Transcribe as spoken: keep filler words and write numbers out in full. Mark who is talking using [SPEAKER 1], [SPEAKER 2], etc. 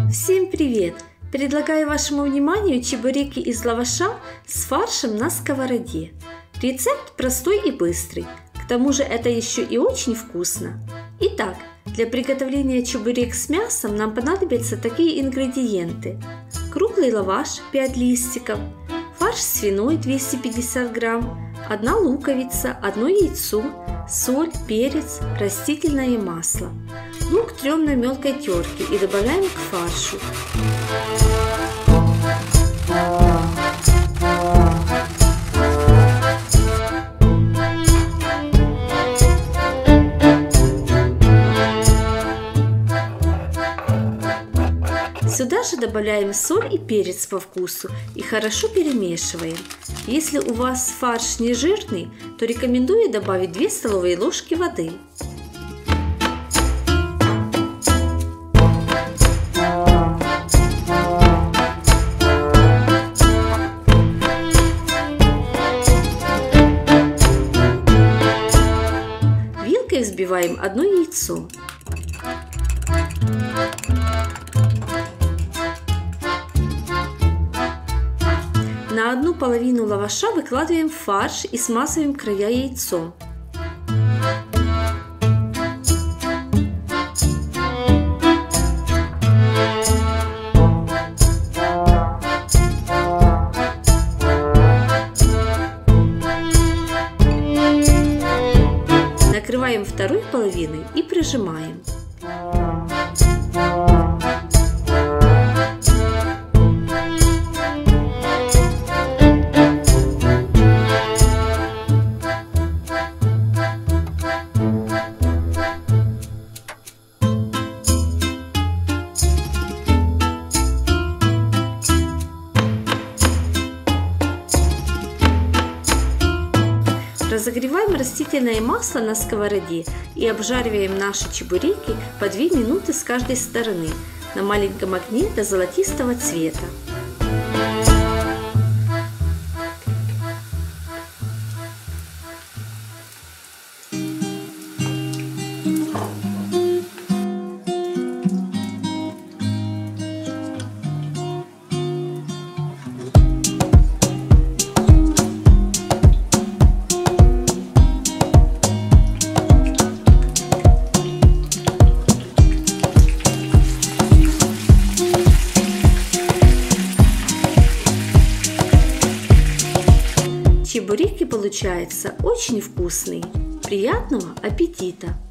[SPEAKER 1] Всем привет! Предлагаю вашему вниманию чебуреки из лаваша с фаршем на сковороде. Рецепт простой и быстрый, к тому же это еще и очень вкусно. Итак, для приготовления чебурек с мясом нам понадобятся такие ингредиенты: круглый лаваш пять листиков, фарш свиной двести пятьдесят грамм, одна луковица, одно яйцо, соль, перец, растительное масло. Лук трем на мелкой терке и добавляем к фаршу. Сюда же добавляем соль и перец по вкусу и хорошо перемешиваем. Если у вас фарш не жирный, то рекомендую добавить две столовые ложки воды. Вилкой взбиваем одно яйцо. На одну половину лаваша выкладываем фарш и смазываем края яйцом. Накрываем второй половиной и прижимаем. Разогреваем растительное масло на сковороде и обжариваем наши чебуреки по две минуты с каждой стороны на маленьком огне до золотистого цвета. Чебуреки получаются очень вкусные. Приятного аппетита!